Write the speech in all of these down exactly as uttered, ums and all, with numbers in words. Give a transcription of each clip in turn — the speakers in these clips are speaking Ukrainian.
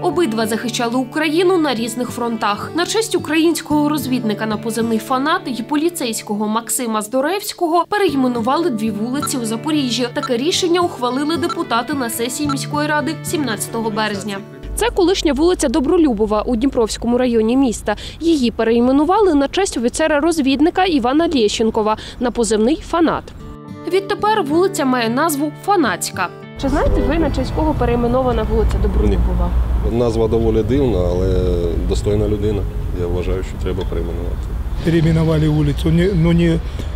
Обидва захищали Україну на різних фронтах. На честь українського розвідника на позивний «Фанат» і поліцейського Максима Здоревського перейменували дві вулиці у Запоріжжі. Таке рішення ухвалили депутати на сесії міської ради сімнадцятого березня. Це колишня вулиця Добролюбова у Дніпровському районі міста. Її перейменували на честь офіцера-розвідника Івана Лєщенкова на позивний «Фанат». Відтепер вулиця має назву Фанатська. Чи знаєте ви, на честь кого перейменована вулиця Добролюбова? Ні. Назва доволі дивна, але достойна людина. Я вважаю, що треба перейменувати. Перейменували вулицю, ну не,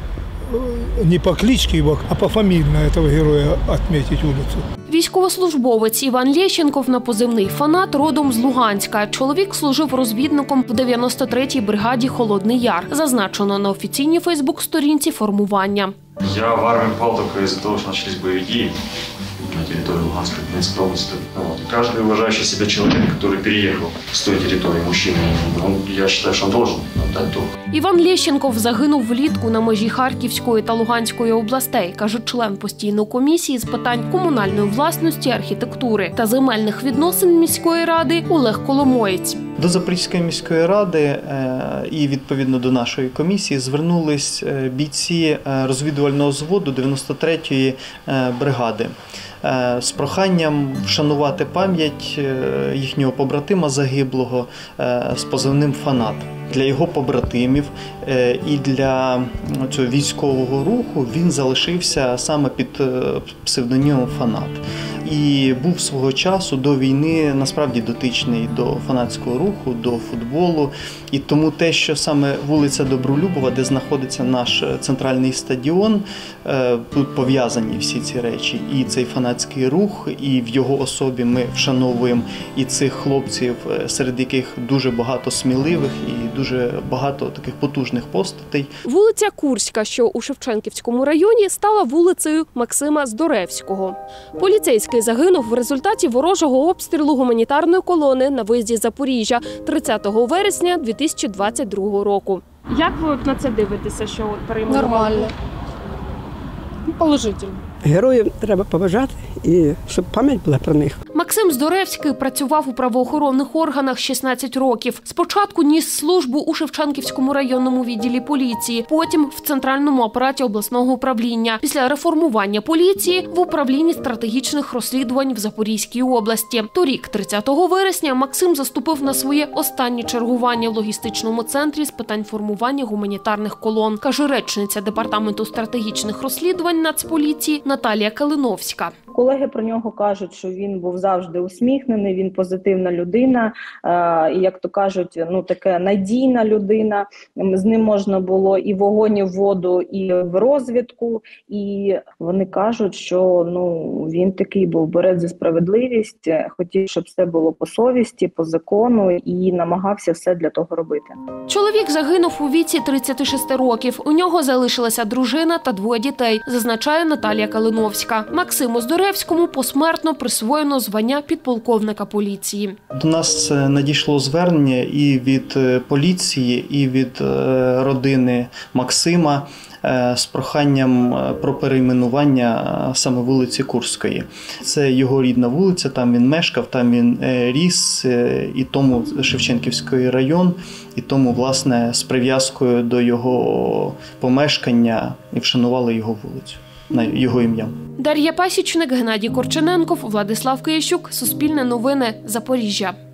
не по кличці, а пофамільно цього героя відмітити вулицю. Військовослужбовець Іван Лєщенков на позивний «Фанат» родом з Луганська. Чоловік служив розвідником в дев'яносто третій бригаді «Холодний Яр». Зазначено на офіційній фейсбук-сторінці формування. Я в армию попал только из-за того, что начались боевики на территории Луганской Донецкой области. Вот. Каждый уважающий себя человек, который переехал с той территории, мужчина, он, я считаю, что он должен отдать долг. Іван Лєщенков загинув влітку на межі Харківської та Луганської областей, каже член постійної комісії з питань комунальної власності, архітектури та земельних відносин міської ради Олег Коломоєць. До Запорізької міської ради і, відповідно, до нашої комісії звернулись бійці розвідувального взводу дев'яносто третьої бригади з проханням вшанувати пам'ять їхнього побратима загиблого з позивним «Фанат». Для його побратимів і для цього військового руху він залишився саме під псевдонімом «Фанат». І був свого часу до війни насправді дотичний до фанатського руху, до футболу. І тому те, що саме вулиця Добролюбова, де знаходиться наш центральний стадіон, тут пов'язані всі ці речі. І цей фанатський рух, і в його особі ми вшановуємо і цих хлопців, серед яких дуже багато сміливих і дуже багато таких потужних постатей. Вулиця Курська, що у Шевченківському районі, стала вулицею Максима Здоревського. Поліцейський загинув в результаті ворожого обстрілу гуманітарної колони на виїзді з Запоріжжя тридцятого вересня дві тисячі двадцять другого року. Як ви на це дивитеся, що перейменували? Нормально. Положительно. Героїв треба поважати і щоб пам'ять була про них. Максим Здоревський працював у правоохоронних органах шістнадцять років. Спочатку ніс службу у Шевченківському районному відділі поліції, потім в центральному апараті обласного управління. Після реформування поліції в управлінні стратегічних розслідувань в Запорізькій області. Торік, тридцятого вересня, Максим заступив на своє останнє чергування в логістичному центрі з питань формування гуманітарних колон, каже речниця департаменту стратегічних розслідувань Нацполіції Наталія Калиновська. Колеги про нього кажуть, що він був завжди усміхнений, він позитивна людина, і, як то кажуть, ну така надійна людина. З ним можна було і в вогонь, і в воду, і в розвідку. І вони кажуть, що ну він такий був борець за справедливість, хотів, щоб все було по совісті, по закону, і намагався все для того робити. Чоловік загинув у віці тридцяти шести років. У нього залишилася дружина та двоє дітей, зазначає Наталія Калиновська. Максиму Здоревському посмертно присвоєно звання підполковника поліції. До нас надійшло звернення і від поліції, і від родини Максима з проханням про перейменування саме вулиці Курської. Це його рідна вулиця, там він мешкав, там він ріс, і тому Шевченківський район, і тому, власне, з прив'язкою до його помешкання і вшанували його вулицю на його ім'я. Дар'я Пасічник, Геннадій Корчененков, Владислав Киящук, Суспільне новини, Запоріжжя.